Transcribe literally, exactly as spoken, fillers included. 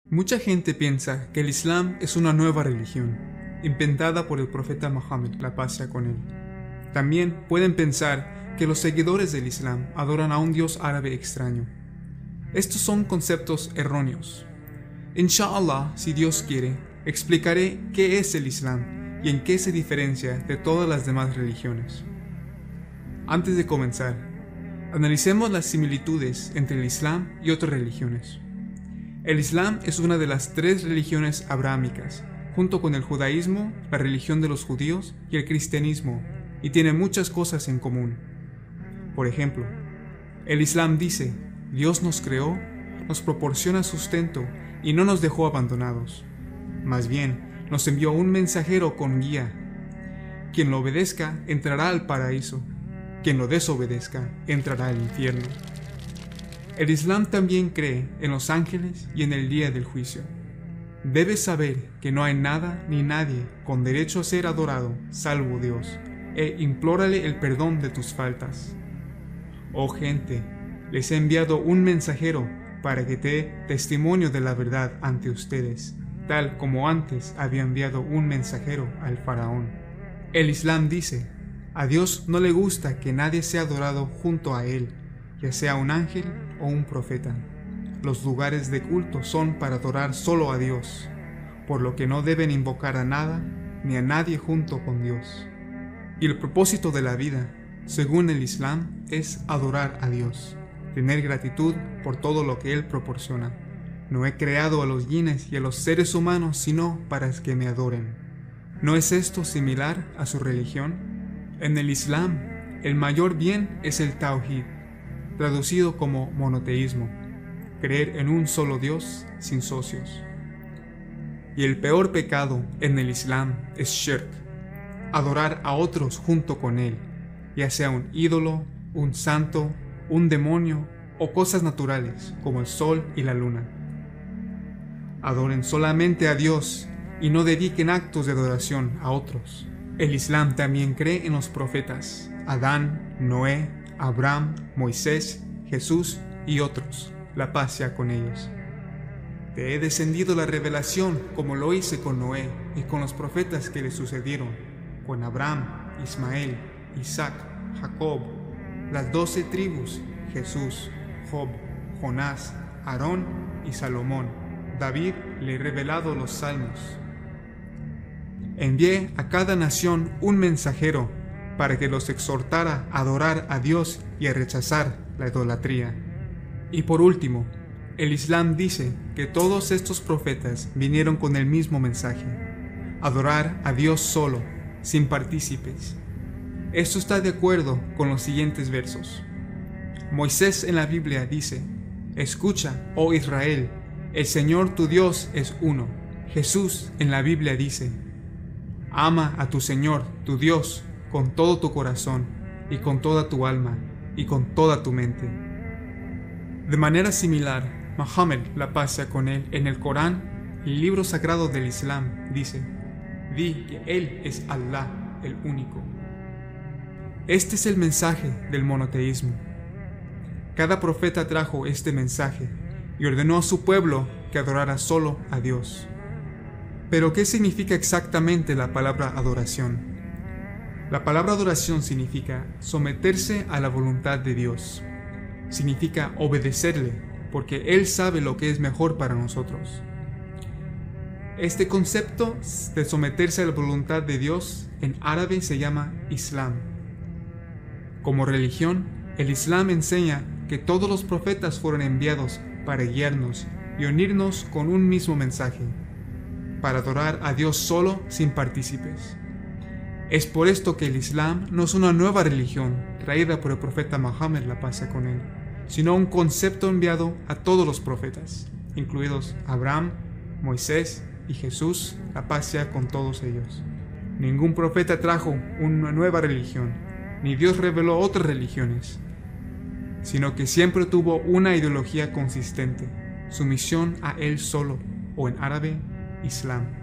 Mucha gente piensa que el Islam es una nueva religión, inventada por el profeta Mohammed, la paz sea con él. También pueden pensar que los seguidores del Islam adoran a un dios árabe extraño. Estos son conceptos erróneos. Inshallah, si Dios quiere, explicaré qué es el Islam y en qué se diferencia de todas las demás religiones. Antes de comenzar, analicemos las similitudes entre el Islam y otras religiones. El Islam es una de las tres religiones abrahámicas, junto con el judaísmo, la religión de los judíos y el cristianismo, y tiene muchas cosas en común. Por ejemplo, el Islam dice: Dios nos creó, nos proporciona sustento y no nos dejó abandonados. Más bien, nos envió un mensajero con guía. Quien lo obedezca entrará al paraíso, quien lo desobedezca entrará al infierno. El Islam también cree en los ángeles y en el día del juicio. Debes saber que no hay nada ni nadie con derecho a ser adorado salvo Dios, e implórale el perdón de tus faltas. Oh gente, les he enviado un mensajero para que te dé testimonio de la verdad ante ustedes, tal como antes había enviado un mensajero al faraón. El Islam dice: a Dios no le gusta que nadie sea adorado junto a él, ya sea un ángel o un profeta. Los lugares de culto son para adorar solo a Dios, por lo que no deben invocar a nada ni a nadie junto con Dios. Y el propósito de la vida, según el Islam, es adorar a Dios, tener gratitud por todo lo que Él proporciona. No he creado a los jines y a los seres humanos sino para que me adoren. ¿No es esto similar a su religión? En el Islam, el mayor bien es el Tawhid, traducido como monoteísmo, creer en un solo Dios sin socios. Y el peor pecado en el Islam es shirk, adorar a otros junto con él, ya sea un ídolo, un santo, un demonio o cosas naturales como el sol y la luna. Adoren solamente a Dios y no dediquen actos de adoración a otros. El Islam también cree en los profetas, Adán, Noé, Abraham, Moisés, Jesús y otros, la paz sea con ellos. Te he descendido la revelación como lo hice con Noé y con los profetas que le sucedieron, con Abraham, Ismael, Isaac, Jacob, las doce tribus, Jesús, Job, Jonás, Aarón y Salomón. David le he revelado los salmos. Envié a cada nación un mensajero para que los exhortara a adorar a Dios y a rechazar la idolatría. Y por último, el Islam dice que todos estos profetas vinieron con el mismo mensaje: adorar a Dios solo, sin partícipes. Esto está de acuerdo con los siguientes versos. Moisés en la Biblia dice: escucha, oh Israel, el Señor tu Dios es uno. Jesús en la Biblia dice: ama a tu Señor, tu Dios, con todo tu corazón, y con toda tu alma, y con toda tu mente. De manera similar, Mohammed, la paz sea con él, en el Corán, el libro sagrado del Islam, dice: di que Él es Allah, el único. Este es el mensaje del monoteísmo. Cada profeta trajo este mensaje y ordenó a su pueblo que adorara solo a Dios. Pero, ¿qué significa exactamente la palabra adoración? La palabra adoración significa someterse a la voluntad de Dios. Significa obedecerle, porque Él sabe lo que es mejor para nosotros. Este concepto de someterse a la voluntad de Dios en árabe se llama Islam. Como religión, el Islam enseña que todos los profetas fueron enviados para guiarnos y unirnos con un mismo mensaje, para adorar a Dios solo, sin partícipes. Es por esto que el Islam no es una nueva religión traída por el profeta Mohammed, la paz sea con él, sino un concepto enviado a todos los profetas, incluidos Abraham, Moisés y Jesús, la paz sea con todos ellos. Ningún profeta trajo una nueva religión, ni Dios reveló otras religiones, sino que siempre tuvo una ideología consistente, sumisión a Él solo, o en árabe, Islam.